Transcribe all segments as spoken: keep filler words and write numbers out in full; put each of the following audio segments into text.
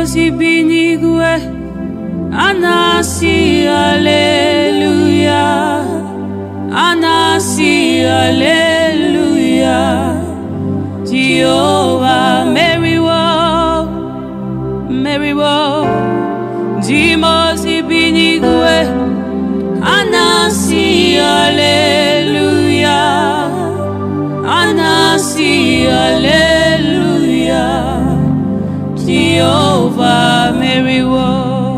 Jimosi binigwe Anasi Alleluia Anasi Alleluia Jehovah Mary wo Mary wo Jimosi binigwe Anasi Alleluia Anasi Alleluia Jehovah Mary wo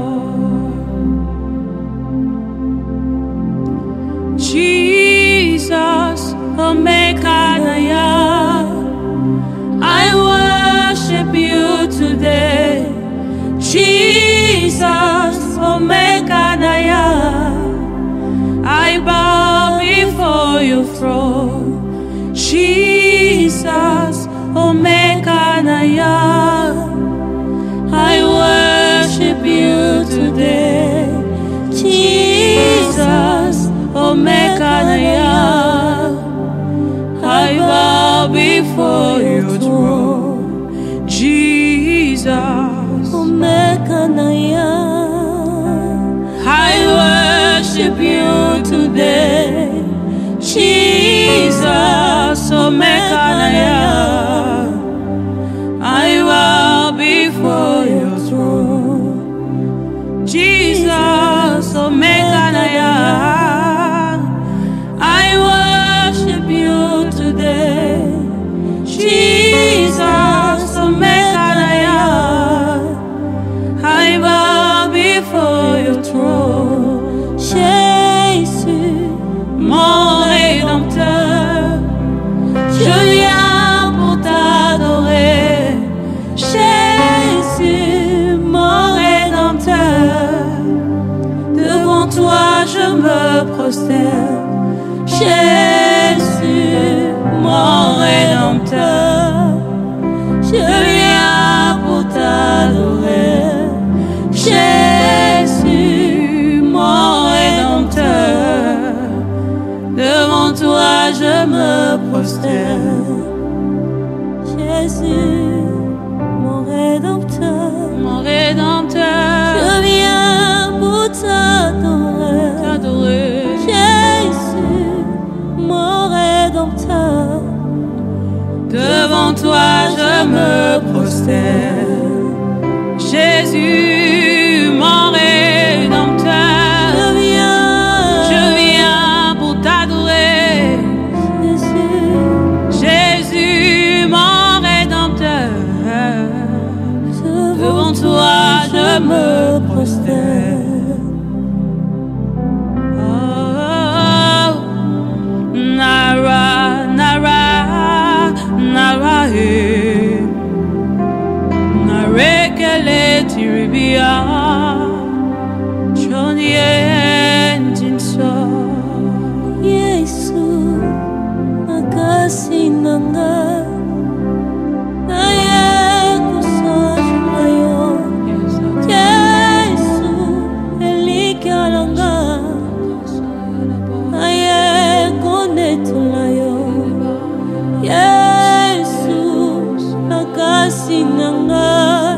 Jesus Omekanaya I worship you today Jesus Omekanaya I bow before your throne Jesus Omekanaya I worship you today Jesus Omekanaya I bow before your throne Jesus Omekanaya I worship you today Jesus Omekanaya I bow before your throne Jesus Omekanaya I worship you today Jesus Omekanaya I bow before your throne Jésus mon Rédempteur je viens pour t'adorer Jésus mon Rédempteur devant toi je me prosterne Jésus mon Rédempteur je viens pour t'adorer Jésus mon Rédempteur devant toi je me prosterne Jésus mon Rédempteur mon Rédempteur je viens pour t'adorer t'adorer Jésus mon Rédempteur devant toi je me prosterne Jésus mon Rédempteur je viens je viens pour t'adorer Jésus Jésus mon Rédempteur devant toi je me prosterne oh, Nara Nara Nara eh. Narekele tiribia Chonien tinso Yesu makasi nanga naye kusajulayo Yesu elikalanga naye konetulayo Yesu makasi nanga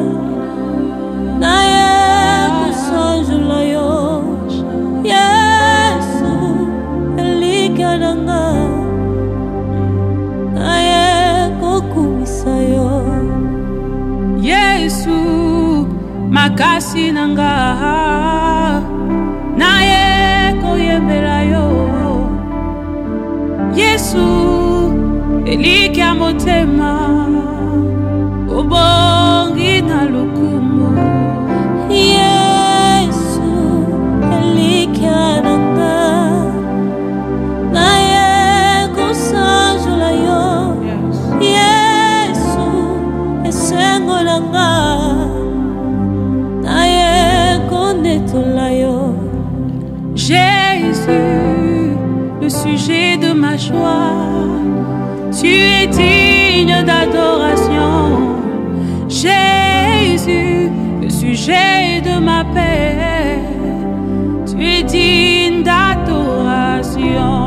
naye kusajulayo Yesu elikalanga naye kokumisayo Yesu makasi nanga naye koyembelayo Yesu elikia motema ubongi na lukumu Yesu elikia nanga naye kusajulayo Yesu esengo nanga naye konetulayo Jésus le sujet de ma joie tu es digne d'adoration Jésus le sujet de ma paix tu es digne d'adoration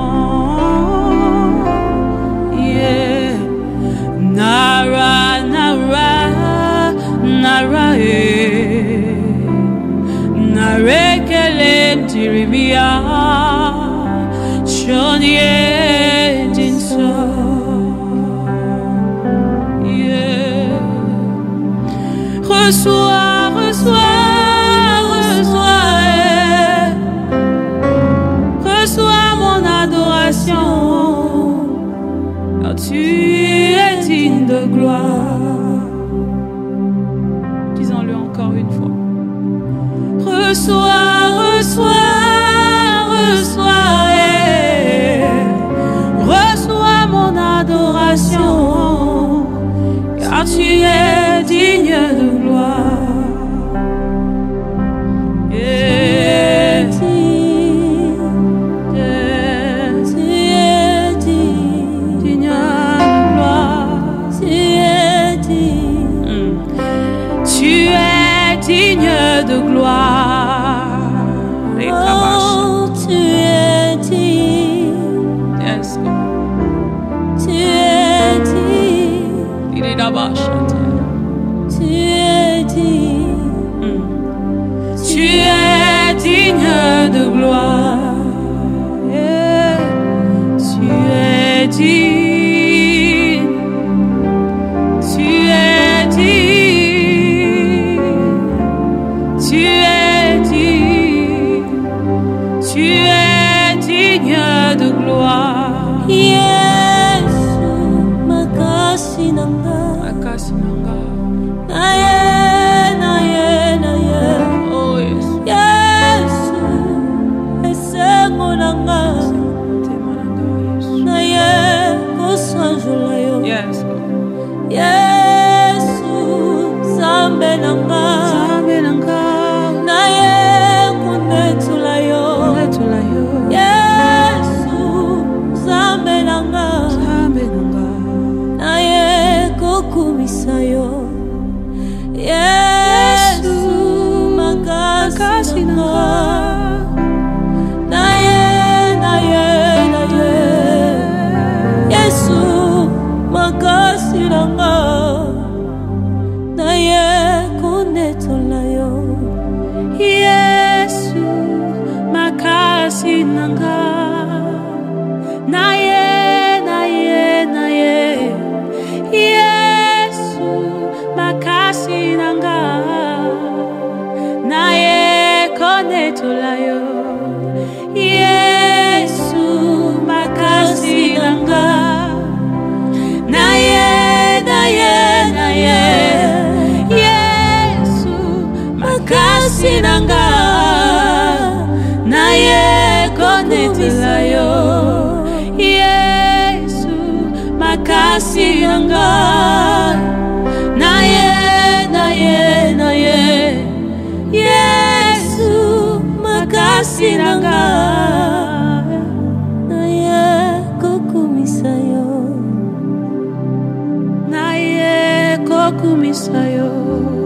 Nara, Nara, Nara, eh. Reçois, reçois, reçois, eh. Reçois mon adoration, car tu es digne de gloire. Disons-le encore une fois. Reçois, reçois, reçois, eh. Reçois mon adoration, car tu es digne de gloire. Yeah. Tu es digne, Digne de gloire. tu es digne, Tu es digne de gloire. oh, tu es digne, Yes, God. tu es digne, Il est là-bas, chanter. tu es digne, Tu es digne de gloire. Yeah. Tu es digne. Tu es digne. Tu es digne. Tu es digne de gloire. Yesu makasi nanga, Makasi nanga. na ye, na ye, na ye. Oh yes. Yesu esengo nanga, Tema nanga, yes. na ye kosanjola yo. Yes, God. Yesu zambe nanga, Zambe nanga. na ye kunetula yo. Letula yo. Yesu zambe nanga, Zambe nanga. na ye kokumisa yo. Yesu makasi nanga, na ye, na ye, na ye. Yesu makasi nanga, na ye kunetola yo. Yesu makasi nanga. Na ye, na ye, na ye. Yesu makasi nanga. Na ye konetola yo. Yesu makasi nanga. Na ye, na ye, na ye. Yesu makasi nanga. Na ye konetola yo. Yesu makasi nanga. Na ye, na ye, na ye. Yesu makasi nanga. Na ye kokumisa yo. Na ye kokumisa yo.